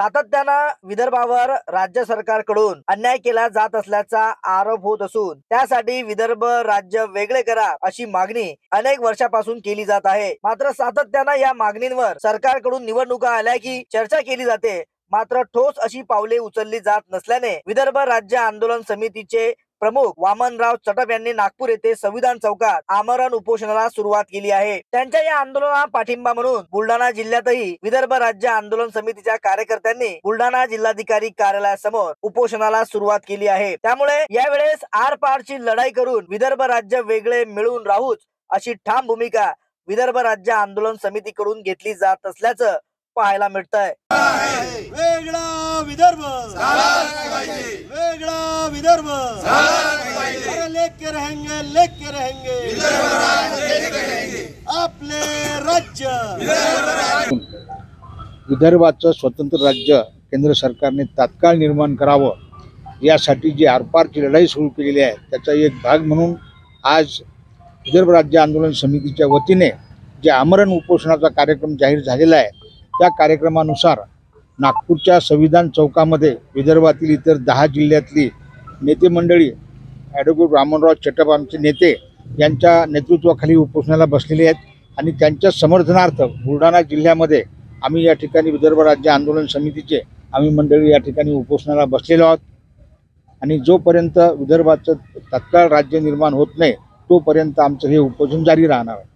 सातत्यानं विदर्भावर राज्य सरकारकडून अन्याय केला जात असल्याचा आरोप होत असून त्यासाठी विदर्भ राज्य वेगळे करा अशी मागणी अनेक वर्षापासून केली जात आहे। मात्र सातत्यानं या मागणींवर सरकारकडून निवडणुका आल्या की चर्चा केली जाते, मात्र ठोस अशी पावले उचलली जात नसल्याने विदर्भ राज्य आंदोलन समितीचे प्रमुख वामनराव चटप यांनी नागपूर येथे संविधान चौकात आमरण उपोषणाला सुरुवात केली आहे। त्यांच्या या आंदोलनाला पाठिंबा म्हणून बुलढाणा जिल्ह्यातही विदर्भ राज्य आंदोलन समितीच्या कार्यकर्त्यांनी बुलढाणा जिल्हाधिकारी कार्यालयासमोर उपोषणाला सुरुवात केली आहे। त्यामुळे यावेळेस आरपारची लढाई करून विदर्भ राज्य वेगळे मिळून राहूच अशी ठाम भूमिका विदर्भ राज्य आंदोलन समितीकडून घेतली जात असल्याचं पाहायला मिळतंय। वेगळा विदर्भ वेगळा विदर्भ लेके रहेंगे आपले राज्य। विदर्भाचं स्वतंत्र राज्य केंद्र सरकारने तात्काळ निर्माण करावं यासाठी जी आरपारची लढाई सुरू केलेली आहे त्याचा एक भाग म्हणून आज विदर्भ राज्य आंदोलन समितीच्या वतीने जे आमरण उपोषणाचा कार्यक्रम जाहीर झालेला आहे त्या कार्यक्रमानुसार नागपूरच्या संविधान चौकामध्ये विदर्भातील इतर 10 जिल्ह्यातली नेते मंडळी ॲडव्होकेट वामनराव चटप आमचे नेते यांच्या नेतृत्वाखाली उपोषणाला बसलेले आहेत आणि त्यांच्या समर्थनार्थ बुलढाणा जिल्ह्यामध्ये आम्ही या ठिकाणी विदर्भ राज्य आंदोलन समितीचे आम्ही मंडळी या ठिकाणी उपोषणाला बसलेलो आहोत आणि जोपर्यंत विदर्भाचं तत्काळ राज्य निर्माण होत नाही तोपर्यंत आमचं हे उपोषण जारी राहणार आहे।